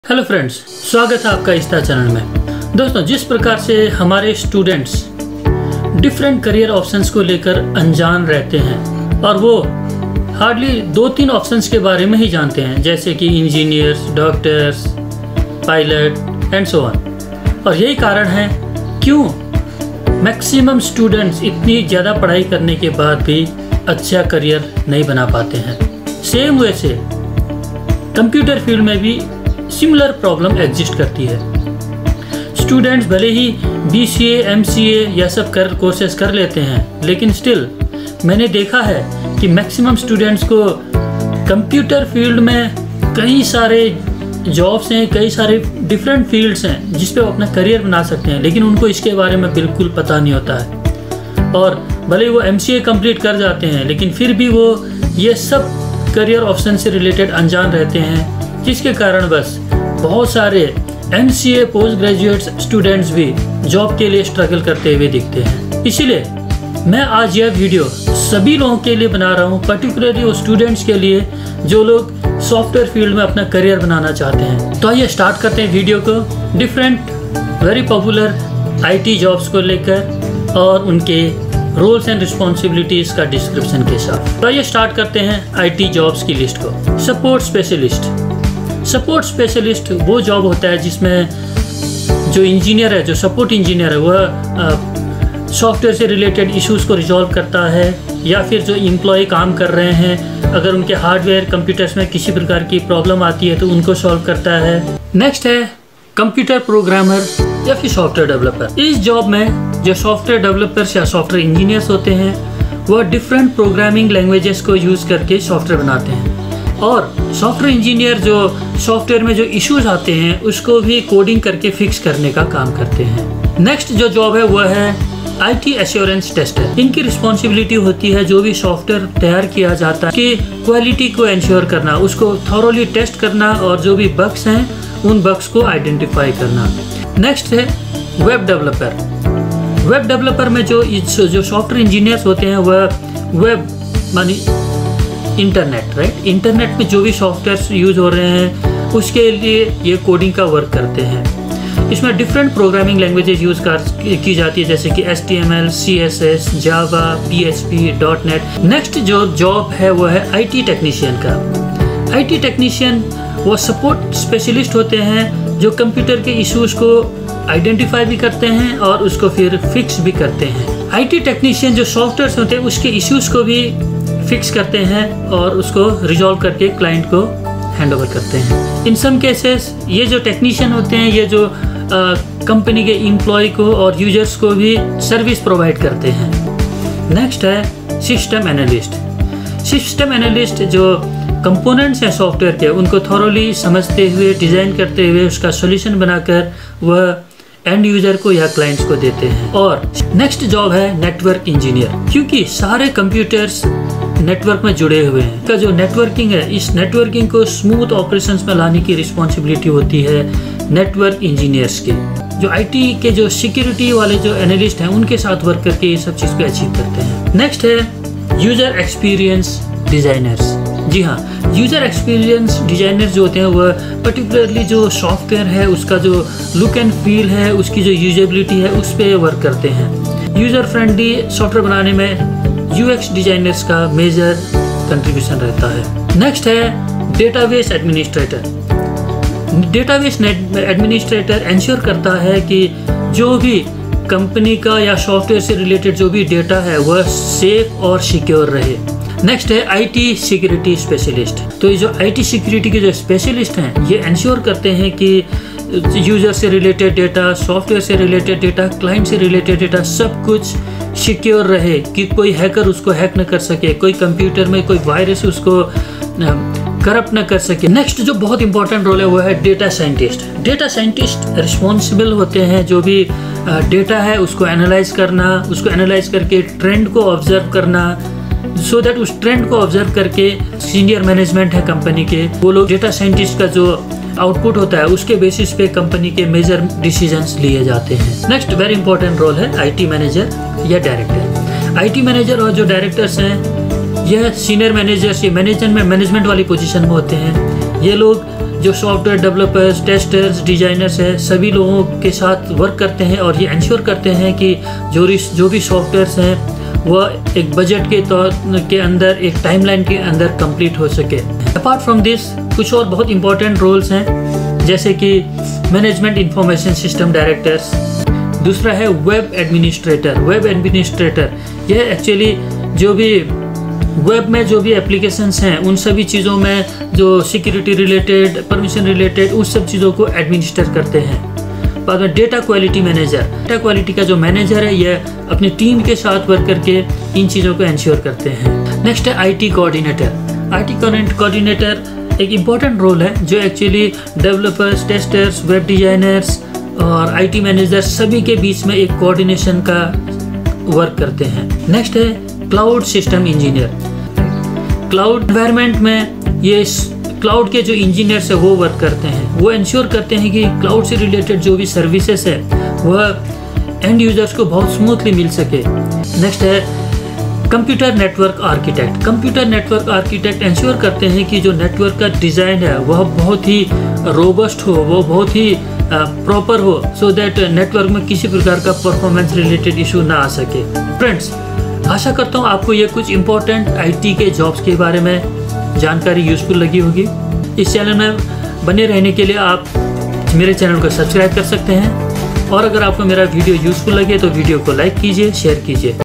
Hello friends, स्वागत है आपका इस चैनल में। दोस्तों, जिस प्रकार से हमारे स्टूडेंट्स डिफरेंट करियर ऑप्शंस को लेकर अनजान रहते हैं और वो हार्डली 2-3 ऑप्शंस के बारे में ही जानते हैं, जैसे कि engineers, doctors, pilot and so on. और यही कारण है क्यों मैक्सिमम स्टूडेंट्स इतनी ज़्यादा पढ़ाई करने के बाद भी अच्छा करियर नहीं बना पाते हैं। सेम वे से कंप्यूटर फील्ड में भी सिमिलर प्रॉब्लम एग्जिस्ट करती है। स्टूडेंट्स भले ही BCA, MCA यह सब कोर्सेज कर लेते हैं, लेकिन स्टिल मैंने देखा है कि मैक्सिमम स्टूडेंट्स को कंप्यूटर फील्ड में कई सारे जॉब्स हैं, कई सारे डिफरेंट फील्ड्स हैं जिस पे वो अपना करियर बना सकते हैं, लेकिन उनको इसके बारे में बिल्कुल पता नहीं होता है। और भले ही वो MCA कंप्लीट कर जाते हैं, लेकिन फिर भी वो ये सब करियर ऑप्शन से रिलेटेड अनजान रहते हैं, जिसके कारण बस बहुत सारे MCA पोस्ट ग्रेजुएट स्टूडेंट्स भी जॉब के लिए स्ट्रगल करते हुए दिखते हैं। इसीलिए मैं आज यह वीडियो सभी लोगों के लिए बना रहा हूँ, पर्टिकुलरली वो स्टूडेंट्स के लिए जो लोग सॉफ्टवेयर फील्ड में अपना करियर बनाना चाहते हैं। तो आइए स्टार्ट करते हैं वीडियो को different very popular IT jobs को लेकर और उनके रोल्स एंड रिस्पॉन्सिबिलिटीज़ का डिस्क्रिप्शन के साथ। तो आइए स्टार्ट करते हैं IT जॉब्स की लिस्ट को। सपोर्ट स्पेशलिस्ट वो जॉब होता है जिसमें जो इंजीनियर है, जो सपोर्ट इंजीनियर है, वह सॉफ्टवेयर से रिलेटेड इश्यूज़ को रिजॉल्व करता है, या फिर जो एम्प्लॉय काम कर रहे हैं अगर उनके हार्डवेयर कंप्यूटर्स में किसी प्रकार की प्रॉब्लम आती है तो उनको सॉल्व करता है। नेक्स्ट है कंप्यूटर प्रोग्रामर या फिर सॉफ्टवेयर डेवलपर। इस जॉब में जो सॉफ्टवेयर डेवलपर्स या सॉफ्टवेयर इंजीनियर्स होते हैं वह डिफरेंट प्रोग्रामिंग लैंग्वेजेस को यूज़ करके सॉफ्टवेयर बनाते हैं, और सॉफ्टवेयर इंजीनियर जो सॉफ्टवेयर में जो इश्यूज आते हैं उसको भी कोडिंग करके फिक्स करने का काम करते हैं। नेक्स्ट जो जॉब है वह है IT एश्योरेंस टेस्टर। इनकी रिस्पॉन्सिबिलिटी होती है जो भी सॉफ्टवेयर तैयार किया जाता है कि क्वालिटी को इंश्योर करना, उसको थॉरोली टेस्ट करना और जो भी बग्स हैं उन बग्स को आइडेंटिफाई करना। नेक्स्ट है वेब डेवलपर में जो सॉफ्टवेयर इंजीनियर्स होते हैं वह वेब मानी इंटरनेट, राइट, इंटरनेट में जो भी सॉफ्टवेयर यूज़ हो रहे हैं उसके लिए ये कोडिंग का वर्क करते हैं। इसमें डिफरेंट प्रोग्रामिंग लैंग्वेजेस यूज़ की जाती है, जैसे कि HTML, CSS, Java, PHP, .NET। Next जो जॉब है वो है IT टेक्नीशियन का। IT टेक्नीशियन वो सपोर्ट स्पेशलिस्ट होते हैं जो कंप्यूटर के इश्यूज़ को आइडेंटिफाई भी करते हैं और उसको फिर फिक्स भी करते हैं। IT टेक्नीशियन जो सॉफ्टवेयर होते हैं उसके इश्यूज़ को भी फिक्स करते हैं और उसको रिजॉल्व करके क्लाइंट को हैंड ओवर करते हैं। इन सम केसेस ये जो टेक्नीशियन होते हैं ये जो कंपनी के एम्प्लॉय को और यूजर्स को भी सर्विस प्रोवाइड करते हैं। नेक्स्ट है सिस्टम एनालिस्ट जो कंपोनेंट्स हैं सॉफ्टवेयर के उनको थॉरोली समझते हुए, डिज़ाइन करते हुए उसका सॉल्यूशन बनाकर वह एंड यूजर को या क्लाइंट्स को देते हैं। और नेक्स्ट जॉब है नेटवर्क इंजीनियर, क्योंकि सारे कंप्यूटर्स नेटवर्क में जुड़े हुए हैं। का जो नेटवर्किंग है, इस नेटवर्किंग को स्मूथ ऑपरेशंस में लाने की रिस्पॉन्सिबिलिटी होती है नेटवर्क इंजीनियर्स की। जो IT के जो सिक्योरिटी वाले जो एनालिस्ट हैं उनके साथ वर्क करके ये सब चीज़ को अचीव करते हैं। नेक्स्ट है यूजर एक्सपीरियंस डिज़ाइनर्स। जी हाँ, यूज़र एक्सपीरियंस डिज़ाइनर्स जो होते हैं वह पर्टिकुलरली जो सॉफ्टवेयर है उसका जो लुक एंड फील है, उसकी जो यूजेबिलिटी है उस पर वर्क करते हैं। यूज़र फ्रेंडली सॉफ्टवेयर बनाने में UX डिज़ाइनर्स का मेजर कंट्रीब्यूशन रहता है। नेक्स्ट है डेटाबेस एडमिनिस्ट्रेटर इंश्योर करता है कि जो भी कंपनी का या सॉफ्टवेयर से रिलेटेड जो भी डेटा है वह सेफ और सिक्योर रहे। नेक्स्ट है IT सिक्योरिटी स्पेशलिस्ट। तो ये जो IT सिक्योरिटी के जो स्पेशलिस्ट हैं ये इंश्योर करते हैं कि यूज़र से रिलेटेड डेटा, सॉफ्टवेयर से रिलेटेड डेटा, क्लाइंट से रिलेटेड डेटा सब कुछ सिक्योर रहे, कि कोई हैकर उसको हैक न कर सके, कोई कंप्यूटर में कोई वायरस उसको करप्ट न कर सके। नेक्स्ट जो बहुत इंपॉर्टेंट रोल है वो है डेटा साइंटिस्ट रिस्पॉन्सिबल होते हैं जो भी डेटा है उसको एनालाइज करके ट्रेंड को ऑब्जर्व करना, सो दैट उस ट्रेंड को ऑब्जर्व करके सीनियर मैनेजमेंट है कंपनी के, वो लोग डेटा साइंटिस्ट का जो आउटपुट होता है उसके बेसिस पे कंपनी के मेजर डिसीजंस लिए जाते हैं। नेक्स्ट वेरी इंपॉर्टेंट रोल है IT मैनेजर या डायरेक्टर। IT मैनेजर और जो डायरेक्टर्स हैं यह सीनियर मैनेजर्स, ये मैनेजमेंट वाली पोजीशन में होते हैं। ये लोग जो सॉफ्टवेयर डेवलपर्स, टेस्टर्स, डिजाइनर्स है, सभी लोगों के साथ वर्क करते हैं और ये इंश्योर करते हैं कि जो भी सॉफ्टवेयर्स हैं वह एक बजट के अंदर, एक टाइमलाइन के अंदर कंप्लीट हो सके। अपार्ट फ्रॉम दिस कुछ और बहुत इंपॉर्टेंट रोल्स हैं, जैसे कि मैनेजमेंट इंफॉर्मेशन सिस्टम डायरेक्टर्स, दूसरा है वेब एडमिनिस्ट्रेटर। वेब एडमिनिस्ट्रेटर यह एक्चुअली जो भी वेब में जो भी एप्लीकेशंस हैं उन सभी चीज़ों में जो सिक्योरिटी रिलेटेड, परमिशन रिलेटेड, उस सब चीज़ों को एडमिनिस्टर करते हैं। बाद में data quality manager, data quality का जो मैनेजर है यह अपनी टीम के साथ वर्क करके इन चीज़ों को इंश्योर करते हैं। नेक्स्ट है आईटी कोऑर्डिनेटर। आईटी कोऑर्डिनेटर एक इम्पॉर्टेंट रोल है जो actually developers, testers, web designers और आईटी मैनेजर सभी के बीच में एक कोऑर्डिनेशन का वर्क करते हैं। नेक्स्ट है cloud system engineer. Cloud environment में ये क्लाउड के जो इंजीनियर्स है वो वर्क करते हैं, वो इंश्योर करते हैं कि क्लाउड से रिलेटेड जो भी सर्विसेज है वह एंड यूजर्स को बहुत स्मूथली मिल सके। नेक्स्ट है computer network architect. Computer network architect ensure करते हैं कि जो नेटवर्क का डिज़ाइन है वह बहुत ही रोबस्ट हो, वो बहुत ही प्रॉपर हो, सो दैट नेटवर्क में किसी प्रकार का परफॉर्मेंस रिलेटेड इशू ना आ सके। फ्रेंड्स, आशा करता हूँ आपको ये कुछ इम्पोर्टेंट आईटी के जॉब्स के बारे में जानकारी यूज़फुल लगी होगी। इस चैनल में बने रहने के लिए आप मेरे चैनल को सब्सक्राइब कर सकते हैं और अगर आपको मेरा वीडियो यूज़फुल लगे तो वीडियो को लाइक कीजिए, शेयर कीजिए।